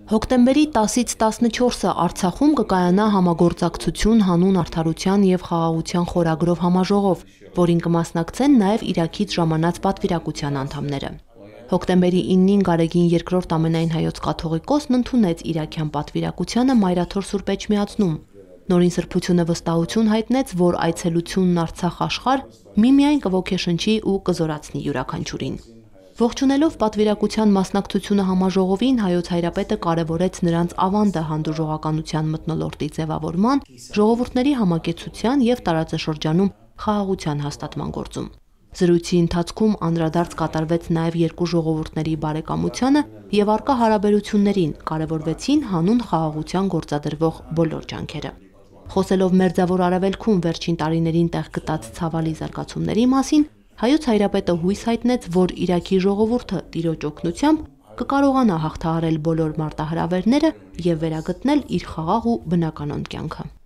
Հոկտեմբերի 10-ից 14-ը Արցախում կկայանա համագործակցություն հանուն արդարության եւ խաղաղության խորագրով համաժողով, որին կմասնակցեն նաեւ Իրաքից ժամանած պատվիրակության անդամները։ Հոկտեմբերի 9-ին Գարեգին II ամենայն հայոց կաթողիկոսն ընդունեց իրաքյան պատվիրակությանը Մայրաթոր Սուրբ Էջմիածնում։ Նորին սրբությունը վստահություն հայտնեց, որ այցելությունն Արցախ աշխարհ միմիայն կոգեշնչի ու կզորացնի յուրաքանչյուրին։ Ողջունելով պատվիրակության մասնակցությունը համաժողովին, հայոց հայրապետը կարևորեց նրանց ավանդը հանդուրժողականության մթնոլորտի ձևավորման, ժողովուրդների համակեցության եւ տարածաշրջանում խաղաղության հաստատման գործում։ Զրույցի ընթացքում անդրադարձ կատարվեց նաեւ երկու ժողովուրդների բարեկամությանը եւ առկա հարաբերություններին, կարևորվեցին հանուն խաղաղության գործադրվող բոլոր ջանքերը։ Խոսելով Մերձավոր Արևելքում վերջին տարիներին տեղ գտած ցավալի զարգացումների մասին, հայոց հայրապետը հույս հայտնեց, որ Իրաքի ժողովուրդը Տիրոջ օգնությամբ կկարողանա հաղթահարել բոլոր մարտահրավերները եւ վերագտնել իր խաղաղ ու բնականոն կյանքը։